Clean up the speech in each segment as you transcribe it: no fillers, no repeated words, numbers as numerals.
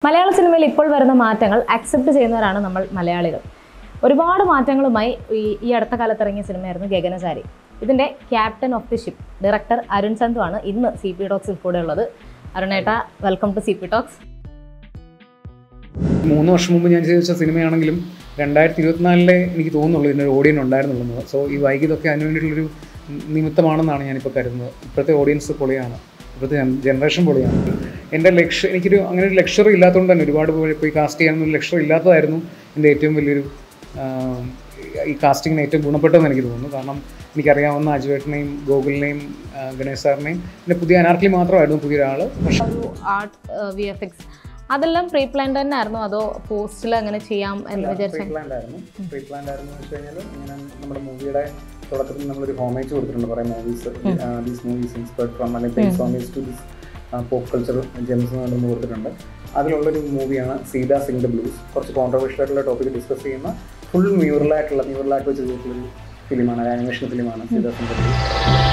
മലയാള സിനിമയിൽ ഇപ്പോൾ വരുന്ന മാറ്റങ്ങൾ അക്സെപ്റ്റ് ചെയ്യുന്നവരാണ് നമ്മൾ മലയാളികൾ. ഒരുപാട് മാറ്റങ്ങളുമായി ഈ അടുത്ത കാലത്ത് ഇറങ്ങിയ സിനിമയായിരുന്നു ഗഗനചാരി. ഇതിൻ്റെ captain of the ship director Arun Chandu ആണ് ഇന്ന് CP ടോക്സിൽ കൂടെ ഉള്ളത്. അരുണേട്ട, വെൽക്കം ടു CP ടോക്സ്. 3 വർഷം മുമ്പ് ഞാൻ ചെയ്ത സിനിമയാണെങ്കിലും 2024 എനിക്ക് തോന്നുന്നുള്ളൂ ഇതിൻ്റെ ഓഡിയൻസ് ഉണ്ടായിരുന്നുള്ളത്. സോ ഈ വൈകിതൊക്കെ അതിന് വേണ്ടിയിട്ടുള്ളൊരു നിമിത്തമാണെന്നാണ് ഞാനിപ്പോൾ കരുതുന്നത്. ഇപ്പോഴത്തെ ഓഡിയൻസ് പൊളിയാണ്, ഇപ്പോഴത്തെ ജനറേഷൻ പൊളിയാണ്. എൻ്റെ എനിക്കൊരു അങ്ങനെ ഒരു ലക്ഷറി ഇല്ലാത്തതുകൊണ്ട് തന്നെ ഒരുപാട് പോയി കാസ്റ്റ് ചെയ്യാനൊന്നും ലക്ഷറി ഇല്ലാത്തതായിരുന്നു എൻ്റെ ഏറ്റവും വലിയൊരു ഈ കാസ്റ്റിങ്ങിന് ഏറ്റവും ഗുണപ്പെട്ടതെന്ന് എനിക്ക് തോന്നുന്നു. കാരണം എനിക്കറിയാവുന്ന അജുവേട്ടനെയും ഗോകുലിനെയും ഗണേഷ് സാറിനെയും പിന്നെ പുതിയ അനാർക്കലി മാത്രമായിരുന്നു പുതിയൊരാൾ. പക്ഷേ ആർട്ട് VFX അതെല്ലാം പ്രീ പ്ലാൻഡ് തന്നെ ആയിരുന്നു, അതോ പോസ്റ്റിൽ അങ്ങനെ ചെയ്യാം എന്ന് വിചാരിച്ചു? പ്രീ പ്ലാൻഡ് ആയിരുന്നു എന്ന് വെച്ച് കഴിഞ്ഞാൽ ഇങ്ങനെ നമ്മുടെ മൂവിയുടെ തുടക്കത്തിൽ നമ്മളൊരു ഹോമേജ് കൊടുത്തിട്ടുണ്ട്. കുറേ movies, these movies inspired from അല്ലെങ്കിൽ based on these to this pop culture gems എന്ന് കൊടുത്തിട്ടുണ്ട്. അതിലുള്ളൊരു മൂവിയാണ് സീതാ സിംഗ് ദ ബ്ലൂസ്. കുറച്ച് കോൺട്രവേഴ്ഷ്യൽ ആയിട്ടുള്ള ടോപ്പിക് ഡിസ്കസ് ചെയ്യുന്ന ഫുൾ മ്യൂറലായിട്ട് വെച്ച് ചെയ്തിട്ടുള്ളൊരു ഫിലിമാണ്, ഒരു ആനിമേഷൻ ഫിലിമാണ് സീതാ സിംഗ് ദ ബ്ലൂസ്.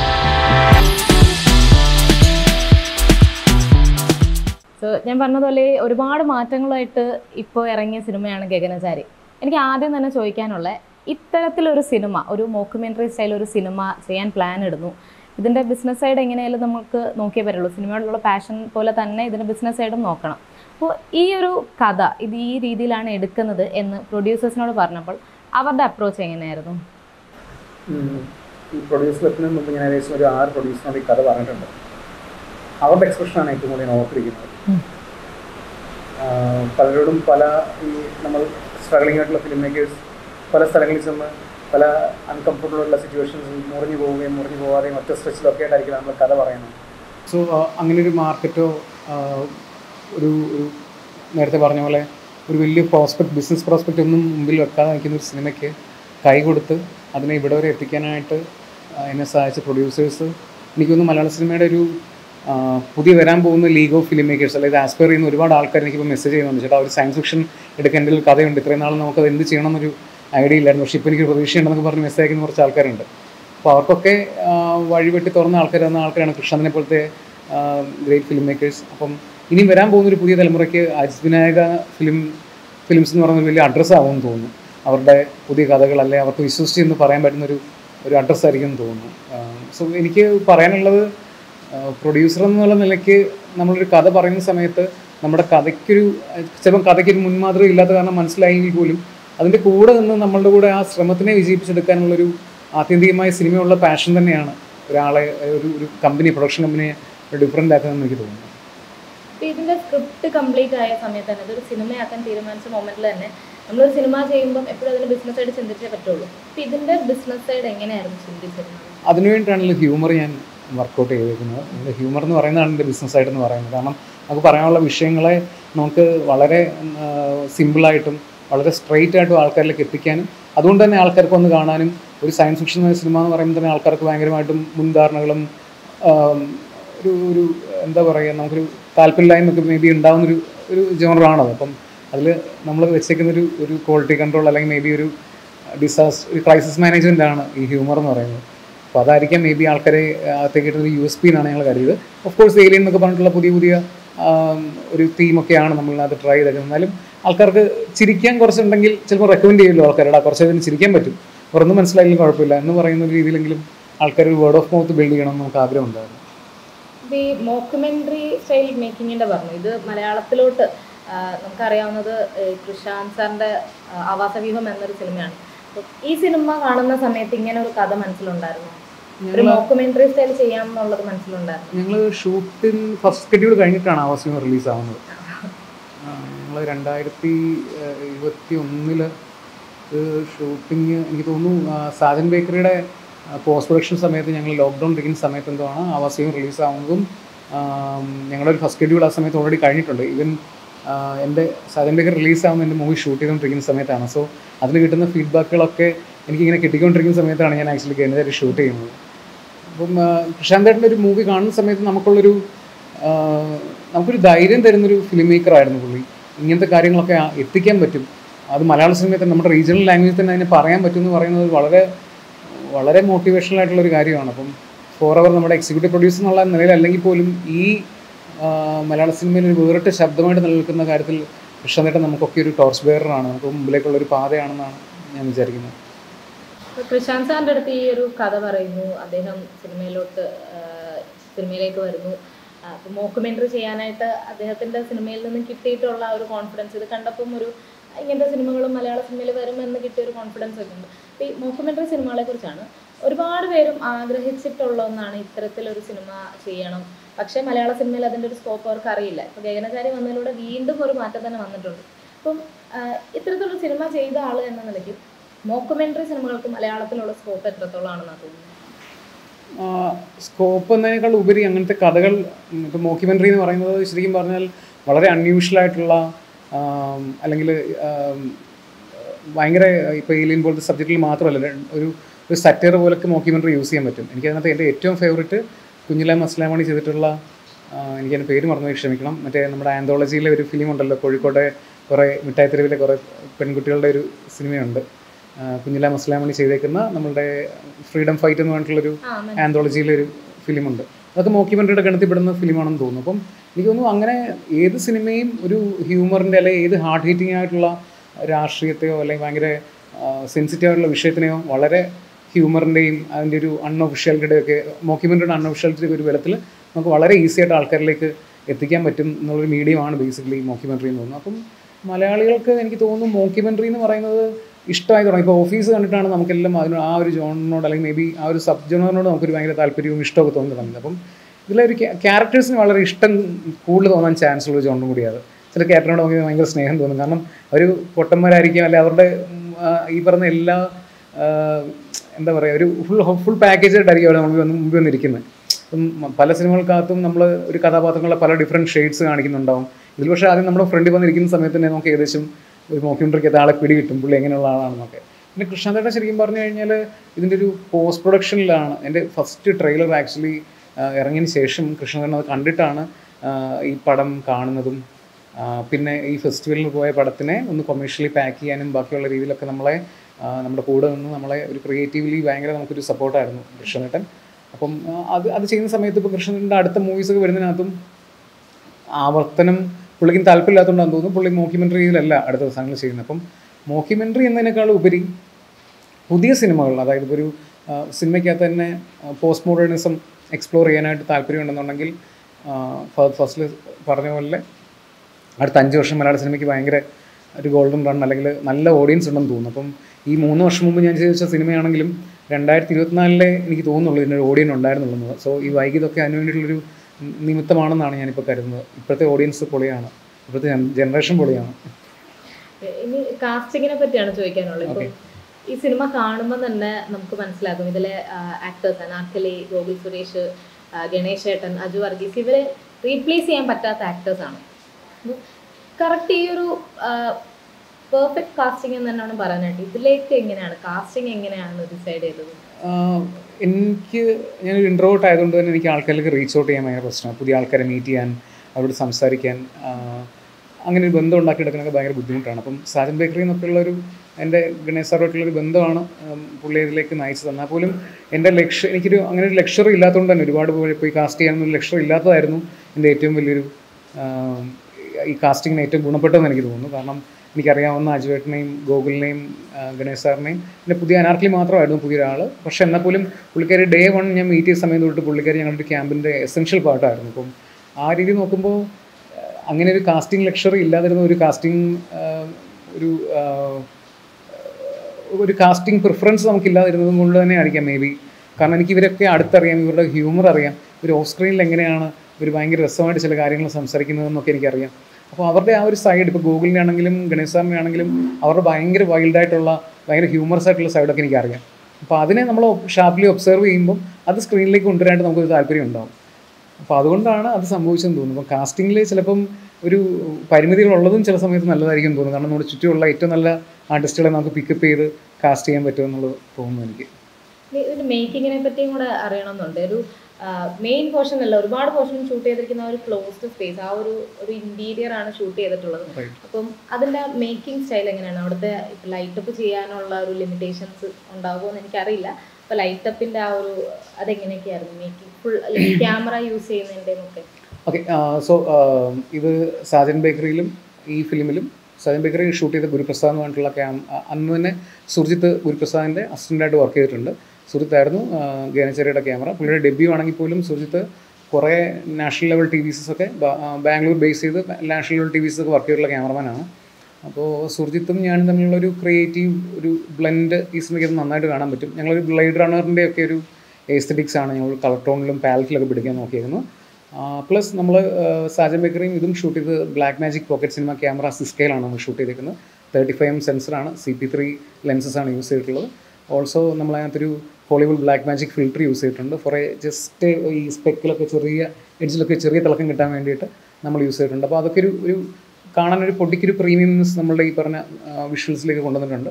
ഞാൻ പറഞ്ഞതുപോലെ ഒരുപാട് മാറ്റങ്ങളായിട്ട് ഇപ്പോൾ ഇറങ്ങിയ സിനിമയാണ് ഗഗനചാരി. എനിക്ക് ആദ്യം തന്നെ ചോദിക്കാനുള്ള, ഇത്തരത്തിലൊരു സിനിമ, ഒരു മോക്യുമെൻ്ററി സ്റ്റൈൽ ഒരു സിനിമ ചെയ്യാൻ പ്ലാൻ ഇടുന്നു, ഇതിൻ്റെ ബിസിനസ് സൈഡ് എങ്ങനെയായാലും നമുക്ക് നോക്കിയേ പറ്റുള്ളൂ. സിനിമയോടുള്ള പാഷൻ പോലെ തന്നെ ഇതിൻ്റെ ബിസിനസ് സൈഡും നോക്കണം. അപ്പോൾ ഈ ഒരു കഥ ഇത് ഈ രീതിയിലാണ് എടുക്കുന്നത് എന്ന് പ്രൊഡ്യൂസേഴ്സിനോട് പറഞ്ഞപ്പോൾ അവരുടെ അപ്രോച്ച് എങ്ങനെയായിരുന്നു? ഈ പ്രൊഡ്യൂസർ എത്തുന്നതിന് മുമ്പ് ഞാൻ ഏകദേശം ഒരു 6 പ്രൊഡ്യൂസറിനോട് ഈ കഥ പറഞ്ഞിട്ടുണ്ട്. അവരുടെ എക്സ്പ്രഷനാണ് ഏറ്റവും കൂടുതൽ ഓർത്തിരിക്കുന്നത്. പലരോടും ഈ നമ്മൾ സ്ട്രഗ്ലിംഗ് ആയിട്ടുള്ള ഫിലിം മേക്കേഴ്സ് പല സ്ഥലങ്ങളിൽ ചെന്ന് പല അൺകംഫർട്ടബിൾ ആയിട്ടുള്ള സിറ്റുവേഷൻസ് മുറിഞ്ഞു പോകാതെയും ഒറ്റ സ്ട്രെച്ചിലൊക്കെ ആയിട്ടായിരിക്കും നമ്മൾ കഥ പറയുന്നത്. സോ അങ്ങനെ ഒരു മാർക്കറ്റോ ഒരു നേരത്തെ പറഞ്ഞ പോലെ ഒരു വലിയ ബിസിനസ് പ്രോസ്പെക്റ്റ് ഒന്നും മുമ്പിൽ വെക്കാതെ നിൽക്കുന്ന ഒരു സിനിമയ്ക്ക് കൈ കൊടുത്ത് അതിനെ ഇവിടെ വരെ എത്തിക്കാനായിട്ട് എന്നെ സഹായിച്ച പ്രൊഡ്യൂസേഴ്സ്, എനിക്കൊന്ന് മലയാള സിനിമയുടെ ഒരു പുതിയ വരാൻ പോകുന്ന ലീഗ് ഓഫ് ഫിലിം മേക്കേഴ്സ്, അല്ലെങ്കിൽ ആസ്പയർ ചെയ്യുന്ന ഒരുപാട് ആൾക്കാർ എനിക്കിപ്പോൾ മെസ്സേജ് ചെയ്യുന്നുണ്ട്. ചേട്ടാ, ഒരു സയൻസ് ഫിക്ഷൻ എടുക്കാൻ എൻ്റെ ഒരു കഥയുണ്ട്, ഇത്രയും നാൾ നമുക്കത് എന്ത് ചെയ്യണമെന്നൊരു ഐഡിയ ഇല്ലായിരുന്നു, പക്ഷേ ഇപ്പോൾ എനിക്ക് പ്രതീക്ഷയുണ്ടെന്നൊക്കെ പറഞ്ഞ് മെസ്സേജ് അയക്കുന്ന കുറച്ച് ആൾക്കാരുണ്ട്. അപ്പോൾ അവർക്കൊക്കെ വഴിവെട്ടി തുറന്ന ആൾക്കാരാണ് കൃഷ്ണനെ പോലത്തെ ഗ്രേറ്റ് ഫിലിം മേക്കേഴ്സ്. അപ്പം ഇനിയും വരാൻ പോകുന്നൊരു പുതിയ തലമുറയ്ക്ക് അജിത് വിനായക ഫിലിംസ് എന്ന് പറയുന്ന ഒരു വലിയ അഡ്രസ്സ് ആകുമെന്ന് തോന്നുന്നു. അവരുടെ പുതിയ കഥകൾ അല്ലെങ്കിൽ അവർക്ക് വിശ്വസിച്ച് എന്ന് പറയാൻ പറ്റുന്നൊരു അഡ്രസ്സായിരിക്കും എന്ന് തോന്നുന്നു. സോ എനിക്ക് പറയാനുള്ളത്, പ്രൊഡ്യൂസർ എന്നുള്ള നിലയ്ക്ക് നമ്മളൊരു കഥ പറയുന്ന സമയത്ത് നമ്മുടെ ചിലപ്പം കഥയ്ക്കൊരു മുൻമാതൃക ഇല്ലാത്ത കാരണം മനസ്സിലായെങ്കിൽ പോലും അതിൻ്റെ കൂടെ നിന്ന് നമ്മളുടെ കൂടെ ആ ശ്രമത്തിനെ വിജയിപ്പിച്ചെടുക്കാനുള്ളൊരു ആത്യന്തികമായ സിനിമയുള്ള പാഷൻ തന്നെയാണ് ഒരാളെ ഒരു പ്രൊഡക്ഷൻ കമ്പനിയെ ഡിഫറൻ്റ് ആക്കുന്നതെന്ന് എനിക്ക് തോന്നുന്നു. അപ്പോൾ ഇതിൻ്റെ സ്ക്രിപ്റ്റ് കംപ്ലീറ്റ് ആയ സമയത്ത് തന്നെ, അതൊരു സിനിമയാക്കാൻ തീരുമാനിച്ച മൊമെൻറ്റിൽ തന്നെ നമ്മളൊരു സിനിമ ചെയ്യുമ്പം എപ്പോഴും അതിൻ്റെ ബിസിനസ് സൈഡ് ചിന്തിച്ചേ പറ്റുള്ളൂ. അപ്പോൾ ഇതിൻ്റെ ബിസിനസ് സൈഡ് എങ്ങനെയായിരുന്നു ചിന്തിച്ചിരുന്നത്? അതിനുവേണ്ടിയാണല്ലോ ഹ്യൂമർ ഞാൻ വർക്കൗട്ട് ചെയ്തേക്കുന്നത്. ഹ്യൂമർ എന്ന് പറയുന്നതാണ് എൻ്റെ ബിസിനസ് സൈഡ് എന്ന് പറയുന്നത്. കാരണം നമുക്ക് പറയാനുള്ള വിഷയങ്ങളെ നമുക്ക് വളരെ സിമ്പിളായിട്ടും വളരെ സ്ട്രെയിറ്റ് ആയിട്ടും ആൾക്കാരിലേക്ക് എത്തിക്കാനും അതുകൊണ്ട് തന്നെ ആൾക്കാർക്ക് വന്ന് കാണാനും, ഒരു സയൻസ് ഫിക്ഷൻ സിനിമ എന്ന് പറയുമ്പോൾ തന്നെ ആൾക്കാർക്ക് ഭയങ്കരമായിട്ടും മുൻധാരണകളും ഒരു എന്താ പറയുക, നമുക്കൊരു താല്പര്യമില്ലായ്മയൊക്കെ മേ ബി ഉണ്ടാകുന്നൊരു ജോണറാണത്. അപ്പം അതിൽ നമ്മൾ വെച്ചേക്കുന്നൊരു ക്വാളിറ്റി കൺട്രോൾ അല്ലെങ്കിൽ മേ ബി ഒരു ക്രൈസിസ് മാനേജ്മെൻ്റ് ആണ് ഈ ഹ്യൂമർ എന്ന് പറയുന്നത്. അപ്പോൾ അതായിരിക്കാം മേ ബി ആൾക്കാരെ അകത്തേക്ക് കിട്ടുന്ന ഒരു USP എന്നാണ് ഞങ്ങൾ കരുതിയത്. ഓഫ് കോഴ്സ് ഏലിയൻ എന്നൊക്കെ പറഞ്ഞിട്ടുള്ള പുതിയ ഒരു തീമൊക്കെയാണ് നമ്മളതിനകത്ത് ട്രൈ ചെയ്തത്. എന്നാലും ആൾക്കാർക്ക് ചിരിക്കാൻ കുറച്ചുണ്ടെങ്കിൽ ചിലപ്പോൾ റെക്കമെൻഡ് ചെയ്യുമല്ലോ ആൾക്കാരുടെ കുറച്ച് അതിന് ചിരിക്കാൻ പറ്റും, ഒന്നും മനസ്സിലായാലും കുഴപ്പമില്ല എന്ന് പറയുന്ന ഒരു രീതിയിലെങ്കിലും ആൾക്കാർ ഒരു വേർഡ് ഓഫ് മൗത്ത് ബിൽഡ് ചെയ്യണം എന്ന് നമുക്ക് ആഗ്രഹം ഉണ്ടായിരുന്നു. ഈ മോക്യുമെൻ്ററി സ്റ്റൈൽ മേക്കിങ്ങിൻ്റെ പറഞ്ഞു, ഇത് മലയാളത്തിലോട്ട് നമുക്കറിയാവുന്നത് കൃഷാന്ത് സാറിൻ്റെ ആവാസവ്യൂഹം എന്നൊരു സിനിമയാണ്. ഈ സിനിമ കാണുന്ന സമയത്ത് ഇങ്ങനെ ഒരു കഥ മനസ്സിലുണ്ടായിരുന്നു, ഒരു മോക്യുമെൻ്ററി സ്റ്റൈൽ ചെയ്യാമെന്നുള്ളത് മനസ്സിലുണ്ടായിരുന്നു? ഞങ്ങൾ ഷൂട്ടിംഗ് ഫസ്റ്റ് ഷെഡ്യൂൾ കഴിഞ്ഞിട്ടാണ് ആവാസവ്യൂഹം റിലീസാവുന്നത്. ഞങ്ങൾ 2021 ഷൂട്ടിങ് എനിക്ക് തോന്നുന്നു സാജൻ ബേക്കറിയുടെ പോസ്റ്റ് പ്രൊഡക്ഷൻ സമയത്ത് ഞങ്ങൾ ലോക്ക്ഡൗൺ ഇരിക്കുന്ന സമയത്ത് എന്തോ ആണ് ആവാസവ്യൂഹം റിലീസാവുന്നതും. ഞങ്ങളുടെ ഒരു ഫസ്റ്റ് ഷെഡ്യൂൾ ആ സമയത്ത് ഓൾറെഡി കഴിഞ്ഞിട്ടുണ്ട്. ഈവൻ എൻ്റെ സാജൻ ബേക്കർ റിലീസാവുന്ന എൻ്റെ മൂവി ഷൂട്ട് ചെയ്തുകൊണ്ടിരിക്കുന്ന സമയത്താണ്. സോ അതിന് കിട്ടുന്ന ഫീഡ്ബാക്കുകളൊക്കെ എനിക്കിങ്ങനെ കിട്ടിക്കൊണ്ടിരിക്കുന്ന സമയത്താണ് ഞാൻ ആക്ച്വലി ഗഗനചാരി ഷൂട്ട് ചെയ്യുന്നത്. അപ്പം കൃഷാന്തേട്ടൻ്റെ ഒരു മൂവി കാണുന്ന സമയത്ത് നമുക്കൊരു ധൈര്യം തരുന്നൊരു ഫിലിം മേക്കറായിരുന്നു പുള്ളി. ഇങ്ങനത്തെ കാര്യങ്ങളൊക്കെ എത്തിക്കാൻ പറ്റും, അത് മലയാള സിനിമയിൽ തന്നെ നമ്മുടെ റീജിയണൽ ലാംഗ്വേജിൽ തന്നെ അതിനെ പറയാൻ പറ്റും എന്ന് പറയുന്നത് വളരെ വളരെ മോട്ടിവേഷണൽ ആയിട്ടുള്ളൊരു കാര്യമാണ്. അപ്പം ഫോർ അവർ നമ്മുടെ എക്സിക്യൂട്ടീവ് പ്രൊഡ്യൂസർ എന്നുള്ള നിലയിൽ അല്ലെങ്കിൽ പോലും ഈ മലയാള സിനിമയിൽ ഒരു വേറിട്ട ശബ്ദമായിട്ട് നിലനിൽക്കുന്ന കാര്യത്തിൽ കൃഷ്ണേട്ടൻ നമുക്കൊക്കെ ഒരു ടോർച്ച് ബെയറാണ്, നമുക്ക് മുമ്പിലേക്കുള്ളൊരു പാതയാണെന്നാണ് ഞാൻ വിചാരിക്കുന്നത്. പ്രശാന്ത് സാറിൻ്റെ അടുത്ത് ഈ ഒരു കഥ പറയുന്നു, അദ്ദേഹം സിനിമയിലേക്ക് വരുന്നു. അപ്പോൾ മോക്കുമെൻ്ററി ചെയ്യാനായിട്ട് അദ്ദേഹത്തിൻ്റെ സിനിമയിൽ നിന്ന് കിട്ടിയിട്ടുള്ള ഒരു കോൺഫിഡൻസ്, ഇത് കണ്ടപ്പം ഇങ്ങനത്തെ സിനിമകളും മലയാള സിനിമയിൽ വരുമെന്ന് കിട്ടിയ ഒരു കോൺഫിഡൻസ് ഒക്കെ ഉണ്ട്. അപ്പോൾ ഈ മോക്കുമെൻ്ററി സിനിമകളെക്കുറിച്ചാണ് ഒരുപാട് പേരും ആഗ്രഹിച്ചിട്ടുള്ള ഒന്നാണ്, ഇത്തരത്തിലൊരു സിനിമ ചെയ്യണം. പക്ഷേ മലയാള സിനിമയിൽ അതിൻ്റെ ഒരു സ്കോപ്പ് അവർക്ക് അറിയില്ല. ഇപ്പോൾ ഗഗനചാരി വന്നതിലൂടെ വീണ്ടും ഒരു മാറ്റം തന്നെ വന്നിട്ടുണ്ട്. അപ്പം ഇത്തരത്തിലൊരു സിനിമ ചെയ്ത ആൾ എന്ന നിലയ്ക്ക് മോക്കുമെൻ്ററി സിനിമകൾക്ക് മലയാളത്തിലുള്ള സ്കോപ്പ് എത്രത്തോളമാണെന്നാണ് തോന്നുന്നത്? സ്കോപ്പ് എന്നതിനേക്കാൾ ഉപരി അങ്ങനത്തെ കഥകൾ, ഇപ്പോൾ മോക്യുമെൻ്ററി എന്ന് പറയുന്നത് ശരിക്കും പറഞ്ഞാൽ വളരെ അൺയൂഷ്വലായിട്ടുള്ള അല്ലെങ്കിൽ ഭയങ്കര ഇപ്പോൾ ഏലിയൻ പോലത്തെ സബ്ജക്റ്റിൽ മാത്രമല്ല, ഒരു സറ്റയർ പോലൊക്കെ മോക്യുമെൻ്ററി യൂസ് ചെയ്യാൻ പറ്റും. എനിക്കതിനകത്ത് എൻ്റെ ഏറ്റവും ഫേവറേറ്റ് കുഞ്ഞിലാം അസ്ലാമണി ചെയ്തിട്ടുള്ള, എനിക്കതിൻ്റെ പേര് മറന്നുപോയി, ക്ഷമിക്കണം, മറ്റേ നമ്മുടെ ആന്തോളജിയിലെ ഒരു ഫിലിം ഉണ്ടല്ലോ, കോഴിക്കോട്ടെ കുറേ മിഠായിത്തെരുവിലെ കുറേ പെൺകുട്ടികളുടെ ഒരു സിനിമയുണ്ട്, കുഞ്ഞിലാം അസ്ലാമണി ചെയ്തേക്കുന്ന നമ്മളുടെ ഫ്രീഡം ഫൈറ്റ് എന്ന് പറഞ്ഞിട്ടുള്ളൊരു ആന്തോളജിയിലൊരു ഫിലിമുണ്ട്. അതൊക്കെ മോക്യുമെൻ്ററിയുടെ ഗണത്തിൽപ്പെടുന്ന ഫിലിമാണെന്ന് തോന്നുന്നു. അപ്പം എനിക്ക് തോന്നുന്നു അങ്ങനെ ഏത് സിനിമയും ഒരു ഹ്യൂമറിൻ്റെ അല്ലെങ്കിൽ ഏത് ഹാർഡ് ഹീറ്റിംഗ് ആയിട്ടുള്ള രാഷ്ട്രീയത്തെയോ അല്ലെങ്കിൽ ഭയങ്കര സെൻസിറ്റീവ് ആയിട്ടുള്ള വിഷയത്തിനെയോ വളരെ ഹ്യൂമറിൻ്റെയും അതിൻ്റെ ഒരു അൺഒഫീഷ്യാലിറ്റിയുടെയൊക്കെ മോക്യുമെൻ്ററിയുടെ അൺഒഫീഷ്യാലിറ്റിയുടെ ഒരു ബലത്തിൽ നമുക്ക് വളരെ ഈസി ആയിട്ട് ആൾക്കാരിലേക്ക് എത്തിക്കാൻ പറ്റും എന്നുള്ളൊരു മീഡിയമാണ് ബേസിക്കലി മോക്യുമെൻ്ററി എന്ന് തോന്നുന്നു. അപ്പം മലയാളികൾക്ക് എനിക്ക് തോന്നുന്നു മോക്യുമെൻ്ററി എന്ന് പറയുന്നത് ഇഷ്ടമായി തുടങ്ങി. ഇപ്പോൾ ഓഫീസ് കണ്ടിട്ടാണ് നമുക്കെല്ലാം ആ ഒരു ജോണിനോട് അല്ലെങ്കിൽ മേ ബി ആ ഒരു സബ് ജോണറിനോട് നമുക്കൊരു ഭയങ്കര താല്പര്യവും ഇഷ്ടമൊക്കെ തോന്നി തുടങ്ങുന്നത്. അപ്പം ഇതിലൊരു ക്യാരക്ടേഴ്സിന് വളരെ ഇഷ്ടം കൂടുതൽ തോന്നാൻ ചാൻസ് ഉള്ള ജോണറും കൂടിയാണ്. ചില ക്യാരക്ടറിനോട് നമുക്ക് ഭയങ്കര സ്നേഹം തോന്നും, കാരണം അവർ പൊട്ടന്മാരായിരിക്കും, അല്ലെങ്കിൽ അവരുടെ ഈ പറഞ്ഞ എല്ലാ എന്താ പറയുക ഒരു ഫുൾ പാക്കേജായിട്ടായിരിക്കും അവർ നമുക്ക് മുമ്പിൽ വന്നിരിക്കുന്നത്. അപ്പം പല സിനിമകൾക്കകത്തും നമ്മൾ ഒരു കഥാപാത്രങ്ങളെ പല ഡിഫറെൻറ്റ് ഷെയ്ഡ്സ് കാണിക്കുന്നുണ്ടാവും. ഇതിൽ പക്ഷേ ആദ്യം നമ്മുടെ ഫ്രണ്ടിൽ വന്നിരിക്കുന്ന സമയത്ത് തന്നെ നമുക്ക് ഏകദേശം ഒരു മോക്യുമെൻ്ററിക്ക് ആളെ പിടി കിട്ടും, പുള്ളി എങ്ങനെയുള്ള ആളാണെന്നൊക്കെ. പിന്നെ കൃഷ്ണേട്ടൻ ശരിക്കും പറഞ്ഞു കഴിഞ്ഞാൽ ഇതിൻ്റെ ഒരു പോസ്റ്റ് പ്രൊഡക്ഷനിലാണ്. എൻ്റെ ഫസ്റ്റ് ട്രെയിലർ ആക്ച്വലി ഇറങ്ങിയതിന് ശേഷം കൃഷ്ണേട്ടൻ അത് കണ്ടിട്ടാണ് ഈ പടം കാണുന്നതും പിന്നെ ഈ ഫെസ്റ്റിവലിന് പോയ പടത്തിനെ ഒന്ന് കൊമേഴ്ഷ്യലി പാക്ക് ചെയ്യാനും ബാക്കിയുള്ള രീതിയിലൊക്കെ നമ്മുടെ കൂടെ നിന്ന് നമ്മളെ ഒരു ക്രിയേറ്റീവ്ലി ഭയങ്കര നമുക്കൊരു സപ്പോർട്ടായിരുന്നു കൃഷ്ണേട്ടൻ. അപ്പം അത് ചെയ്യുന്ന സമയത്ത് ഇപ്പോൾ കൃഷ്ണേട്ടൻ്റെ അടുത്ത മൂവീസൊക്കെ വരുന്നതിനകത്തും ആവർത്തനം പുള്ളിക്ക് താല്പര്യമില്ലാത്തതുകൊണ്ടാണെന്ന് തോന്നുന്നു പുള്ളി മോക്യുമെൻ്ററിയിലല്ല അടുത്ത ദിവസങ്ങൾ ചെയ്യുന്നത്. അപ്പം മോക്യുമെൻ്ററി എന്നതിനേക്കാൾ ഉപരി പുതിയ സിനിമകൾ, അതായത് ഇപ്പോൾ ഒരു സിനിമയ്ക്കകത്ത് തന്നെ പോസ്റ്റ് മോഡേണിസം എക്സ്പ്ലോർ ചെയ്യാനായിട്ട് താല്പര്യമുണ്ടെന്നുണ്ടെങ്കിൽ ഫസ്റ്റിൽ പറഞ്ഞ പോലെ അടുത്ത 5 വർഷം മലയാള സിനിമയ്ക്ക് ഭയങ്കര ഒരു ഗോൾഡൻ റൺ അല്ലെങ്കിൽ നല്ല ഓഡിയൻസ് ഉണ്ടെന്ന് തോന്നുന്നു. അപ്പം ഈ 3 വർഷം മുമ്പ് ഞാൻ ചെയ്ത സിനിമയാണെങ്കിലും 2024 എനിക്ക് തോന്നുന്നുള്ളൂ ഇതിനൊരു ഓഡിയൻസ് ഉണ്ടായിരുന്നുള്ളത്. സോ ഈ വൈകിതൊക്കെ അതിന് വേണ്ടിയിട്ടുള്ളൊരു നിമിത്തമാണെന്നാണ് ഞാനിപ്പോൾ കരുതുന്നത്. ഇപ്പോഴത്തെ ഓഡിയൻസ് പൊളിയാണ്, ഇപ്പോഴത്തെ ജനറേഷൻ പൊളിയാണ്. ഇനി കാസ്റ്റിങ്ങിനെ പറ്റിയാണ് ചോദിക്കാനുള്ളത്. ഇപ്പം ഈ സിനിമ കാണുമ്പോൾ തന്നെ നമുക്ക് മനസ്സിലാകും ഇതിലെ ആക്ടേഴ്സ് അനാർക്കലി, ഗോകുൽ സുരേഷ്, ഗണേഷ് ഏട്ടൻ, അജു വർഗീസ്, ഇവരെ റീപ്ലേസ് ചെയ്യാൻ പറ്റാത്ത ആക്ടേഴ്സാണ്. കറക്റ്റ് ഈ ഒരു പെർഫെക്റ്റ് കാസ്റ്റിംഗ് എന്ന് തന്നെയാണ് പറയാനായിട്ട്. ഇതിലേക്ക് എങ്ങനെയാണ് കാസ്റ്റിംഗ് എങ്ങനെയാണ് ഡിസൈഡ് ചെയ്തത്? ഞാനൊരു ഇൻട്രോവേർട്ട് ആയതുകൊണ്ട് തന്നെ എനിക്ക് ആൾക്കാരിലേക്ക് റീച്ച് ഔട്ട് ചെയ്യാൻ ഭയങ്കര പ്രശ്നമാണ്. പുതിയ ആൾക്കാരെ മീറ്റ് ചെയ്യാൻ, അവരോട് സംസാരിക്കാൻ, അങ്ങനെ ഒരു ബന്ധം ഉണ്ടാക്കിയെടുക്കാനൊക്കെ ഭയങ്കര ബുദ്ധിമുട്ടാണ്. അപ്പം സാജൻ ബേക്കറി എന്നൊക്കെയുള്ളൊരു എൻ്റെ ഗണേശ് സാറുമായിട്ടുള്ളൊരു ബന്ധമാണ് പുള്ളി ഇതിലേക്ക് നയിച്ചത്. എന്നാൽ പോലും എൻ്റെ എനിക്കൊരു അങ്ങനെ ഒരു ലക്ഷറി ഇല്ലാത്തതുകൊണ്ട് തന്നെ ഒരുപാട് പോയി കാസ്റ്റ് ചെയ്യാനൊരു ലക്ഷറി ഇല്ലാത്തതായിരുന്നു എൻ്റെ ഏറ്റവും വലിയൊരു ഈ കാസ്റ്റിങ്ങിന് ഏറ്റവും ഗുണപ്പെട്ടതെന്ന് എനിക്ക് തോന്നുന്നു. കാരണം എനിക്കറിയാവുന്ന അജുവേട്ടനെയും ഗോകുലിനെയും ഗണേശ് സാറിനെയും പിന്നെ പുതിയ അനാർക്കലി മാത്രമായിരുന്നു പുതിയൊരാൾ. പക്ഷേ എന്നാൽ പോലും പുള്ളിക്കാരി ഡേ 1 ഞാൻ മീറ്റ് ചെയ്ത സമയം തൊട്ട് പുള്ളിക്കാരി ഞങ്ങളുടെ ക്യാമ്പിൻ്റെ എസെൻഷ്യൽ പാർട്ടായിരുന്നു. അപ്പം ആ രീതി നോക്കുമ്പോൾ അങ്ങനെ ഒരു കാസ്റ്റിംഗ് ലക്ഷറി ഇല്ലാതിരുന്ന ഒരു കാസ്റ്റിംഗ് പ്രിഫറൻസ് നമുക്കില്ലാതിരുന്നതും കൊണ്ട് തന്നെ ആയിരിക്കാം മേ ബി. കാരണം എനിക്ക് ഇവരൊക്കെ അടുത്തറിയാം, ഇവരുടെ ഹ്യൂമർ അറിയാം, ഒരു ഓഫ് സ്ക്രീനിൽ എങ്ങനെയാണ് ഒരു ഭയങ്കര രസമായിട്ട് ചില കാര്യങ്ങൾ സംസാരിക്കുന്നതെന്നൊക്കെ എനിക്കറിയാം. അപ്പോൾ അവരുടെ ആ ഒരു സൈഡ്, ഇപ്പോൾ ഗൂഗിളിനെ ആണെങ്കിലും ഗണേശ് സാറിനെ ആണെങ്കിലും അവരുടെ ഭയങ്കര വൈൽഡായിട്ടുള്ള ഭയങ്കര ഹ്യൂമറസ് ആയിട്ടുള്ള സൈഡൊക്കെ എനിക്കറിയാം. അപ്പോൾ അതിനെ നമ്മൾ ഷാർപ്ലി ഒബ്സർവ് ചെയ്യുമ്പം അത് സ്ക്രീനിലേക്ക് കൊണ്ടുവരാനായിട്ട് നമുക്കൊരു താല്പര്യം ഉണ്ടാകും. അപ്പോൾ അതുകൊണ്ടാണ് അത് സംഭവിച്ചെന്ന് തോന്നുന്നു. അപ്പോൾ കാസ്റ്റിങ്ങിൽ ചിലപ്പം ഒരു പരിമിതികളുള്ളതും ചില സമയത്ത് നല്ലതായിരിക്കും തോന്നുന്നു. കാരണം നമ്മുടെ ചുറ്റുമുള്ള ഏറ്റവും നല്ല ആർട്ടിസ്റ്റുകളെ നമുക്ക് പിക്കപ്പ് ചെയ്ത് കാസ്റ്റ് ചെയ്യാൻ പറ്റുമെന്നുള്ളത് തോന്നുന്നു എനിക്ക്. ഒരു മേക്കിങ്ങിനെ പറ്റിയും കൂടെ അറിയണമെന്നുണ്ട്. ഒരു മെയിൻ പോർഷൻ അല്ല, ഒരുപാട് പോർഷൻ ഷൂട്ട് ചെയ്തിരിക്കുന്ന ഒരു ക്ലോസ്ഡ് സ്പേസ്, ആ ഒരു ഇന്റീരിയർ ആണ് ഷൂട്ട് ചെയ്തിട്ടുള്ളത്. അപ്പം അതിൻ്റെ മേക്കിംഗ് സ്റ്റൈൽ എങ്ങനെയാണ്? അവിടുത്തെ ലൈറ്റപ്പ് ചെയ്യാനുള്ള ഒരു ലിമിറ്റേഷൻസ് ഉണ്ടാകുമോ എന്ന് എനിക്കറിയില്ല. അപ്പോൾ ലൈറ്റപ്പിൻ്റെ ആ ഒരു അതെങ്ങനെയൊക്കെയായിരുന്നു മേക്കിംഗ്? ഫുൾ ക്യാമറ യൂസ് ചെയ്യുന്നതിൻ്റെയൊക്കെ ഓക്കെ. സോ ഇത് സാജൻ ബേക്കറിയിലും ഈ ഫിലിമിലും സാജൻ ബേക്കറി ഷൂട്ട് ചെയ്ത ഗുരുപ്രസാദ് എന്ന് പറഞ്ഞിട്ടുള്ള അന്ന് തന്നെ സുർജിത്ത് ഗുരുപ്രസാദിൻ്റെ അസിസ്റ്റൻ്റായിട്ട് വർക്ക് ചെയ്തിട്ടുണ്ട്. സുർജിത്തായിരുന്നു ഗഗനചാരിയുടെ ക്യാമറ. പുള്ളിയുടെ ഡെബ്യൂ ആണെങ്കിൽ പോലും സുർജിത്ത് കുറേ നാഷണൽ ലെവൽ TVs ഒക്കെ ബാംഗ്ലൂർ ബേസ് ചെയ്ത് നാഷണൽ ലെവൽ TVs ഒക്കെ വർക്ക് ചെയ്തിട്ടുള്ള ക്യാമറമാനാണ്. അപ്പോൾ സുർജിത്തും ഞാനും തമ്മിലുള്ളൊരു ക്രിയേറ്റീവ് ഒരു ബ്ലെൻഡ് ഈ സിനിമയ്ക്ക് നന്നായിട്ട് കാണാൻ പറ്റും. ഞങ്ങളൊരു ബ്ലേഡ് റണ്ണറിൻ്റെ ഒക്കെ ഒരു എസ്തെറ്റിക്സ് ആണ് ഞങ്ങൾ കളർ ടോണിലും പാലറ്റിലൊക്കെ പിടിക്കാൻ നോക്കിയിരുന്നു. പ്ലസ് നമ്മൾ സാജൻ ബേക്കറിയും ഇതും ഷൂട്ട് ചെയ്ത് black magic pocket cinema camera സിസ്കയിലാണ് നമ്മൾ ഷൂട്ട് ചെയ്തിരിക്കുന്നത്. 35mm സെൻസറാണ്, CP3 ലെൻസസാണ് യൂസ് ചെയ്തിട്ടുള്ളത്. ഓൾസോ നമ്മളതിനകത്തൊരു Hollywood black magic filter use ചെയ്തിട്ടുണ്ട്. കുറേ ജസ്റ്റ് ഈ സ്പെക്കിലൊക്കെ ചെറിയ എഡ്ജിലൊക്കെ ചെറിയ തിളക്കം കിട്ടാൻ വേണ്ടിയിട്ട് നമ്മൾ യൂസ് ചെയ്തിട്ടുണ്ട്. അപ്പോൾ അതൊക്കെ ഒരു കാണാനൊരു പൊടിക്കൊരു പ്രീമിയംനെസ് നമ്മളുടെ ഈ പറഞ്ഞ വിഷ്വൽസിലേക്ക് കൊണ്ടുവന്നിട്ടുണ്ട്.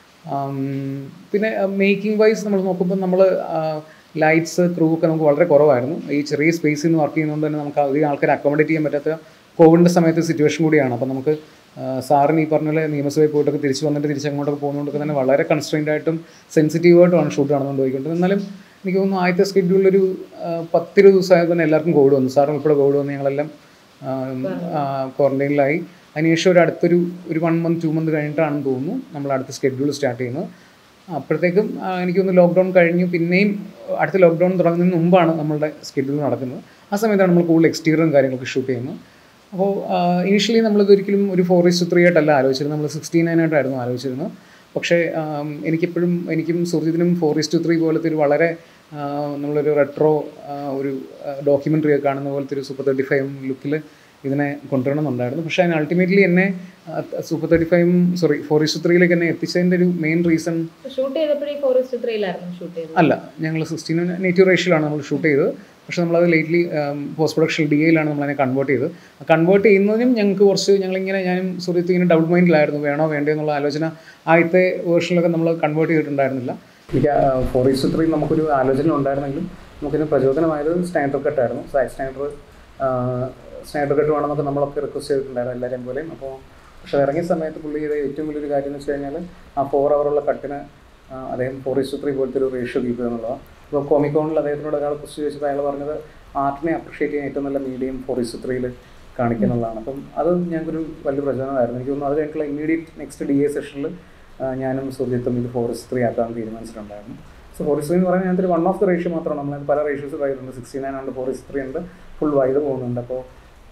പിന്നെ മേക്കിംഗ് വൈസ് നമ്മൾ നോക്കുമ്പോൾ നമ്മൾ ലൈറ്റ്സ് ക്രൂ ഒക്കെ നമുക്ക് വളരെ കുറവായിരുന്നു. ഈ ചെറിയ സ്പേസിൽ നിന്ന് വർക്ക് ചെയ്യുന്നതുകൊണ്ട് തന്നെ നമുക്ക് അധികം ആൾക്കാരെ അക്കോമഡേറ്റ് ചെയ്യാൻ പറ്റാത്ത കോവിഡിൻ്റെ സമയത്ത് സിറ്റുവേഷൻ കൂടിയാണ്. അപ്പോൾ നമുക്ക് സാറിന് ഈ പറഞ്ഞ പോലെ നിയമസഭയിൽ പോയിട്ടൊക്കെ തിരിച്ചങ്ങോട്ടൊക്കെ പോകുന്നതുകൊണ്ടൊക്കെ തന്നെ വളരെ കൺസ്ട്രെയിൻഡ് ആയിട്ടും സെൻസിറ്റീവായിട്ടുമാണ് ഷൂട്ട് നടന്നുകൊണ്ട് പോയിക്കൊണ്ടത്. എന്നാലും എനിക്ക് തോന്നുന്നു ആദ്യത്തെ സ്കെഡ്യൂളിലൊരു 10-20 ദിവസമായത് തന്നെ എല്ലാവർക്കും കോവിഡ് വന്നു. സാറും ഉൾപ്പെടെ കോവിഡ് വന്ന് ഞങ്ങളെല്ലാം ക്വാറന്റൈനിലായി. അതിനുശേഷം ഒരു 1 month 2 month കഴിഞ്ഞിട്ടാണെന്ന് തോന്നുന്നു നമ്മൾ അടുത്ത സ്കെഡ്യൂൾ സ്റ്റാർട്ട് ചെയ്യുന്നത്. അപ്പോഴത്തേക്കും എനിക്കൊന്ന് ലോക്ക്ഡൗൺ കഴിഞ്ഞു. പിന്നെയും അടുത്ത ലോക്ക്ഡൗൺ തുടങ്ങുന്നതിന് മുമ്പാണ് നമ്മളുടെ സ്കെഡ്യൂൾ നടക്കുന്നത്. ആ സമയത്താണ് നമ്മൾ കൂടുതൽ എക്സ്റ്റീരിയറും കാര്യങ്ങളൊക്കെ ഷൂട്ട് ചെയ്യുന്നത്. അപ്പോൾ ഇനീഷ്യലി നമ്മളിതൊരിക്കലും ഒരു 4:3 ആയിട്ടല്ല ആലോചിച്ചിരുന്നത്, നമ്മൾ 16:9 ആയിട്ടായിരുന്നു ആലോചിച്ചിരുന്നത്. പക്ഷേ എനിക്കും സുർജിത്തിനും 4:3 പോലത്തെ ഒരു വളരെ നമ്മളൊരു റെട്രോ ഒരു ഡോക്യുമെൻ്ററി ഒക്കെ കാണുന്ന പോലത്തെ ഒരു സൂപ്പർ 35 ലുക്കിൽ ഇതിനെ കൊണ്ടുവരണമെന്നുണ്ടായിരുന്നു. പക്ഷേ അതിന് അൾട്ടിമേറ്റ്ലി എന്നെ സൂപ്പർ 4:3 എന്നെ എത്തിച്ചതിൻ്റെ ഒരു മെയിൻ റീസൺ ഷൂട്ട് ചെയ്തപ്പോഴേ 4:3 ഷൂട്ട് ചെയ്തത് അല്ല, ഞങ്ങൾ 16 നേറ്റീവ് റേഷ്യയിലാണ് നമ്മൾ ഷൂട്ട് ചെയ്തത്. പക്ഷേ നമ്മളത് ലേറ്റ്ലി പോസ്റ്റ് പ്രൊഡക്ഷൻ DAയിലാണ് നമ്മളതിനെ കൺവേർട്ട് ചെയ്തത്. കൺവേർട്ട് ചെയ്യുന്നതിനും ഞങ്ങൾക്ക് കുറച്ച് ഞാനും സുഹൃത്തും ഇങ്ങനെ ഡബിൾ മൈൻഡിലായിരുന്നു, വേണോ വേണ്ടോ എന്നുള്ള ആലോചന. ആദ്യത്തെ വേർഷനിലൊക്കെ നമ്മൾ കൺവേർട്ട് ചെയ്തിട്ടുണ്ടായിരുന്നില്ല. എനിക്ക് 4:3 നമുക്കൊരു ആലോചന ഉണ്ടായിരുന്നെങ്കിലും നമുക്കിതിന് പ്രചോദനമായത് സ്നൈഡർ കട്ടായിരുന്നു. സ്നൈഡർ കട്ട് വേണമെന്നൊക്കെ നമ്മളൊക്കെ റിക്വസ്റ്റ് ചെയ്തിട്ടുണ്ടായിരുന്നു എല്ലാവരെയും പോലെയും. അപ്പോൾ പക്ഷേ ഇറങ്ങിയ സമയത്ത് പുള്ളി ചെയ്ത ഏറ്റവും വലിയൊരു കാര്യം എന്ന് വെച്ച് കഴിഞ്ഞാൽ ആ 4 hour കട്ടിന് അദ്ദേഹം 4:3 പോലത്തെ ഒരു റേഷ്യോ കീപ്പ് ചെയ്യുന്നുള്ളതാണ്. ഇപ്പോൾ കോമിക്കോണിൽ അദ്ദേഹത്തിനോട് ഒരാൾ ക്വസ്റ്റ് ചോദിച്ചപ്പോൾ അയാൾ പറഞ്ഞത് ആർട്ടിനെ അപ്രിഷ്യേറ്റ് ചെയ്യാൻ ഏറ്റവും നല്ല മീഡിയം 4:3 കാണിക്കുന്നുള്ളതാണ്. അപ്പം അത് ഞങ്ങൾക്കൊരു വലിയ പ്രചോദനമായിരുന്നു. എനിക്ക് തോന്നുന്നു അത് കഴിഞ്ഞിട്ടുള്ള ഇമ്മീഡിയറ്റ് നെക്സ്റ്റ് DA സെഷനിൽ ഞാനും സുർജിത്തും ഇത് 4:3 ആക്കാൻ തീരുമാനിച്ചിട്ടുണ്ടായിരുന്നു. സോ 4:3 എന്ന് പറഞ്ഞാൽ ഞാനൊരു 1 of the റേഷ്യോ മാത്രമാണ്. നമ്മൾ പല റേഷ്യോസ് പറയുന്നുണ്ട്. 69 ഉണ്ട്, 4:3 ഉണ്ട്, ഫുൾ വൈഡ് പോകുന്നുണ്ട്. അപ്പോൾ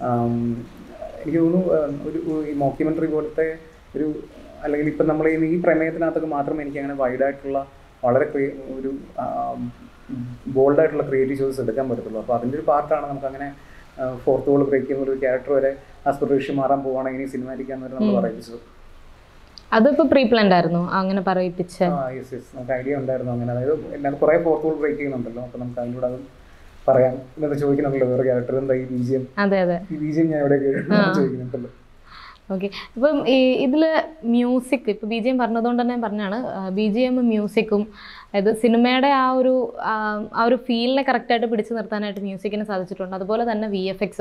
എനിക്ക് തോന്നുന്നു ഈ മോക്യുമെൻ്ററി പോലത്തെ അല്ലെങ്കിൽ ഇപ്പം നമ്മൾ ഈ പ്രമേയത്തിനകത്തൊക്കെ മാത്രമേ എനിക്ക് അങ്ങനെ വൈഡായിട്ടുള്ള വളരെ ഒരു ബോൾഡായിട്ടുള്ള ക്രിയേറ്റീവ് ഷോസ് എടുക്കാൻ പറ്റത്തുള്ളൂ. അപ്പോൾ അതിൻ്റെ ഒരു പാർട്ടാണ് നമുക്കങ്ങനെ 4th wall ബ്രേക്ക് ചെയ്യുന്ന ഒരു ക്യാരക്ടർ വരെ ആസ്പെക്ട് റേഷ്യോ മാറാൻ പോവുകയാണെങ്കിൽ ഇനി സിനിമാറ്റിക്കാന്ന് വരെ നമ്മൾ പറയിപ്പിച്ചത്. അതിപ്പോൾ പ്രീ പ്ലാൻഡ് ആയിരുന്നു അങ്ങനെ പറയിപ്പിച്ച? യെസ്, നമുക്ക് ഐഡിയ ഉണ്ടായിരുന്നു അങ്ങനെ. അതായത് എല്ലാവരും കുറേ 4th wall ബ്രേക്ക് ചെയ്യുന്നുണ്ടല്ലോ. അപ്പോൾ നമുക്ക് അതിലൂടെ അതും പറയാം. ഇന്നത്തെ ചോദിക്കുന്നുണ്ടല്ലോ വേറെ ക്യാരക്ടർ എന്താ ഈ BGM. അതെ ഈ BGM ഞാൻ എവിടെ ചോദിക്കുന്നുണ്ടല്ലോ. ഓക്കെ. ഇപ്പം ഇതിൽ മ്യൂസിക് ഇപ്പോൾ BGM പറഞ്ഞതുകൊണ്ട് തന്നെ പറഞ്ഞാണ്, BGM മ്യൂസിക്കും അതായത് സിനിമയുടെ ആ ഒരു ഫീലിനെ കറക്റ്റായിട്ട് പിടിച്ചു നിർത്താനായിട്ട് മ്യൂസിക്കിന് സാധിച്ചിട്ടുണ്ട്. അതുപോലെ തന്നെ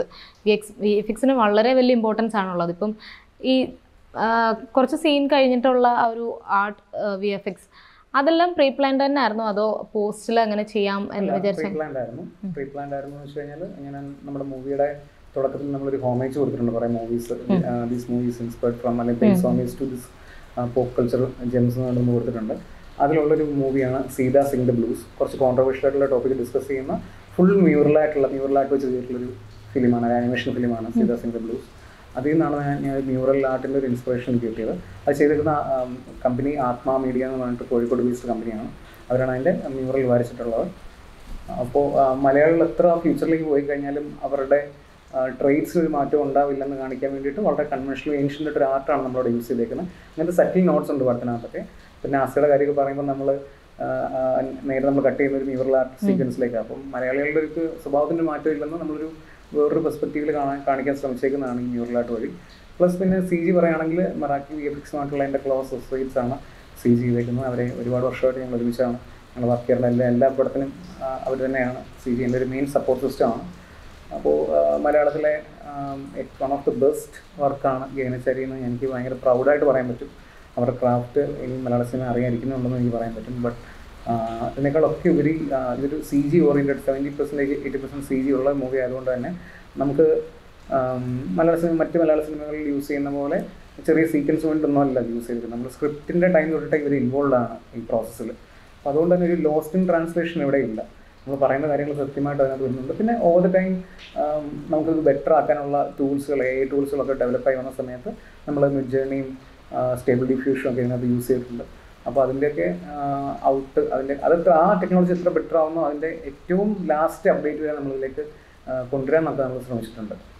VFXന് വളരെ വലിയ ഇമ്പോർട്ടൻസ് ആണുള്ളത്. ഇപ്പം ഈ കുറച്ച് സീൻ കഴിഞ്ഞിട്ടുള്ള ആ ഒരു ആർട്ട് VFX അതെല്ലാം പ്രീ പ്ലാൻഡ് തന്നെ ആയിരുന്നു അതോ പോസ്റ്റിൽ അങ്ങനെ ചെയ്യാം എന്ന് വിചാരിച്ചു? പ്രീ പ്ലാൻഡ് ആയിരുന്നു എന്ന് വെച്ച് കഴിഞ്ഞാൽ ഞാൻ നമ്മുടെ മൂവിയുടെ തുടക്കത്തിൽ നമ്മളൊരു ഹോമേജ് കൊടുത്തിട്ടുണ്ട് കുറേ movies. These movies inspired from അല്ലെങ്കിൽ base homage to this pop culture gems എന്ന് കൊടുത്തിട്ടുണ്ട്. അതിലുള്ളൊരു മൂവിയാണ് സീതാ സിംഗ് ദ ബ്ലൂസ്. കുറച്ച് കോൺട്രവേഴ്ഷ്യൽ ആയിട്ടുള്ള ടോപ്പിക് ഡിസ്കസ് ചെയ്യുന്ന ഫുൾ മ്യൂറലായിട്ട് വെച്ച് ചെയ്തിട്ടുള്ളൊരു ഫിലിമാണ്, ഒരു ആനിമേഷൻ ഫിലിമാണ് സീതാ സിംഗ് ദ ബ്ലൂസ്. അതിൽ നിന്നാണ് ഞാൻ മ്യൂറൽ ആർട്ടിൻ്റെ ഒരു ഇൻസ്പിറേഷൻ കിട്ടിയത്. അത് ചെയ്തിരിക്കുന്ന കമ്പനി ആത്മാ മീഡിയ എന്ന് പറഞ്ഞിട്ട് കോഴിക്കോട് ബേസ്ഡ് കമ്പനിയാണ്. അവരാണ് അതിൻ്റെ മ്യൂറൽ വരച്ചിട്ടുള്ളത്. അപ്പോൾ മലയാളികൾ എത്ര ഫ്യൂച്ചറിലേക്ക് പോയി കഴിഞ്ഞാലും അവരുടെ ട്രേഡ്സിന് ഒരു മാറ്റം ഉണ്ടാവില്ലെന്ന് കാണിക്കാൻ വേണ്ടിയിട്ട് വളരെ കൺവെൻഷണൽ ഏൻഷ്യൻ്റ് ഒരു ആർട്ടാണ് നമ്മളോട് യൂസ് ചെയ്തേക്കുന്നത്. അങ്ങനത്തെ സറ്റിൽ നോട്ട്സ് ഉണ്ട് പടത്തിനകത്തൊക്കെ. പിന്നെ ആസയുടെ കാര്യമൊക്കെ പറയുമ്പോൾ നമ്മൾ നേരെ നമ്മൾ കട്ട് ചെയ്യുന്ന ഒരു മ്യൂറൽ ആർട്ട് സീക്വൻസിലേക്കാണ്. അപ്പം മലയാളികളുടെ ഒരു സ്വഭാവത്തിൻ്റെ മാറ്റം ഇല്ലെന്ന് നമ്മളൊരു വേറൊരു പെർസ്പെക്റ്റീവിൽ കാണിക്കാൻ ശ്രമിച്ചേക്കുന്നതാണ് ഈ മ്യൂറൽ ആർട്ട് വഴി. പ്ലസ് പിന്നെ CG പറയുകയാണെങ്കിൽ മറാക്കി VFXമായിട്ടുള്ള എൻ്റെ ക്ലോസ് അസോസിയേറ്റ്സ് ആണ് CG ചെയ്തേക്കുന്നത്. അവരെ ഒരുപാട് വർഷമായിട്ട് ഞങ്ങൾ ഒരുമിച്ചാണ് ഞങ്ങൾ വർക്ക് ചെയ്യുന്നത്. എല്ലാ പടത്തിനും അവർ തന്നെയാണ് CG എൻ്റെ ഒരു മെയിൻ സപ്പോർട്ട് സിസ്റ്റമാണ്. അപ്പോൾ മലയാളത്തിലെ വൺ ഓഫ് ദി ബെസ്റ്റ് വർക്കാണ് ഗഗനചാരി എന്ന് എനിക്ക് ഭയങ്കര പ്രൗഡായിട്ട് പറയാൻ പറ്റും. അവരുടെ ക്രാഫ്റ്റ് ഇനി മലയാള സിനിമ അറിയാതിരിക്കുന്നുണ്ടെന്ന് എനിക്ക് പറയാൻ പറ്റും. ബട്ട് ഇതിനേക്കാളൊക്കെ ഉപരി ഇതൊരു CG ഓറിയൻറ്റഡ് 70% 80% CG ഉള്ള മൂവി ആയതുകൊണ്ട് തന്നെ നമുക്ക് മറ്റ് മലയാള സിനിമകളിൽ യൂസ് ചെയ്യുന്ന പോലെ ചെറിയ സീക്വൻസ് കൊണ്ടൊന്നും അല്ല യൂസ് ചെയ്തിരിക്കുന്നത്. നമ്മൾ സ്ക്രിപ്റ്റിൻ്റെ ടൈം തൊട്ടിട്ട് ഇവർ ഇൻവോൾവ് ആണ് ഈ പ്രോസസ്സിൽ. അപ്പോൾ അതുകൊണ്ട് തന്നെ ഒരു ലോസ്റ്റ് ഇൻ ട്രാൻസ്ലേഷൻ ഇവിടെ ഇല്ല. നമ്മൾ പറയുന്ന കാര്യങ്ങൾ കൃത്യമായിട്ട് അതിനകത്ത് വരുന്നുണ്ട്. പിന്നെ ഓവർ ദ ടൈം നമുക്കത് ബെറ്റർ ആക്കാനുള്ള ടൂൾസുകൾ, AI ടൂൾസുകളൊക്കെ ഡെവലപ്പായി വന്ന സമയത്ത് നമ്മൾ മിഡ്ജേണിയും സ്റ്റേബിൾ ഡിഫ്യൂഷനും ഒക്കെ ഇതിനകത്ത് യൂസ് ചെയ്തിട്ടുണ്ട്. അപ്പോൾ അതിൻ്റെയൊക്കെ അതൊക്കെ ആ ടെക്നോളജി എത്ര ബെറ്റർ ആവുന്നോ അതിൻ്റെ ഏറ്റവും ലാസ്റ്റ് അപ്ഡേറ്റ് വരെ നമ്മളിതിലേക്ക് കൊണ്ടുവരാൻ നമുക്ക് നമ്മൾ ശ്രമിച്ചിട്ടുണ്ട്.